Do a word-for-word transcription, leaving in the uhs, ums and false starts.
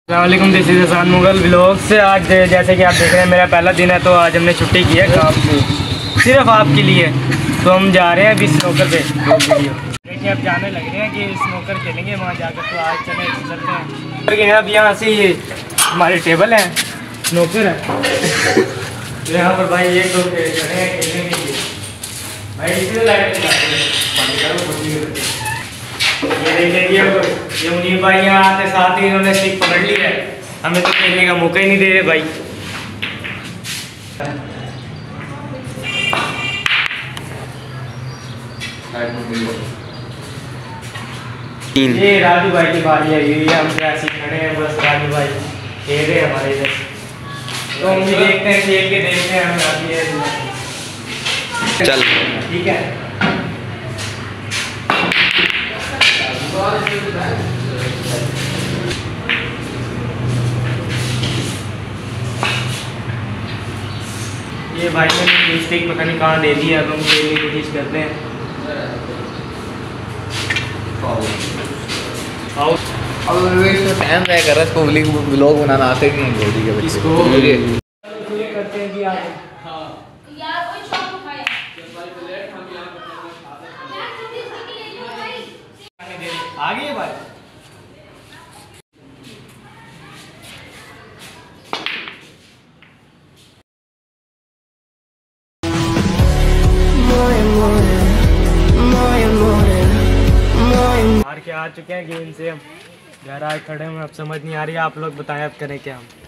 अस्सलामुअलैकुम, this is Hasan Mughal vlog से। आज जैसे कि आप देख रहे हैं मेरा पहला दिन है, तो आज हमने छुट्टी की है काम से सिर्फ आपके लिए। तो हम जा रहे हैं अभी स्नोकर पे। देखिए अब जाने लग रहे हैं कि स्नोकर खेलेंगे वहाँ जाकर। तो आज चले चलते हैं। लेकिन अब यहाँ से ये हमारे टेबल हैं, स्नोकर है। तो यहाँ पर भाई एक दो खड़े हैं खेलने के लिए। भाई इसी लाइट ये देखिए, ये मुनीर भाई यहाँ आते साथ ही इन्होंने स्टिक पकड़ ली है। हमें तो खेलने का मौका ही नहीं दे रहे भाई। ये राजू भाई की बारी है, ये हमसे ऐसे खड़े हैं बस। राजू भाई खेल रहे हैं हमारे इधर, तो हम भी देखते हैं, खेल के देखते हैं। हम आती है चल ठीक है। ये भाई ने मिस्टेक पता नहीं कहाँ दे दी है। अब हम खेलने की कोशिश करते हैं। टाइम तय कर रहा है, पब्लिक व्लॉग बनाना आते नहीं है गोदी के बच्चे को। करते हैं कि आगे आगे भाई मार के आ चुके हैं गेम से। हम घर आए खड़े हैं, अब समझ नहीं आ रही। आप लोग बताएं अब करें क्या हम।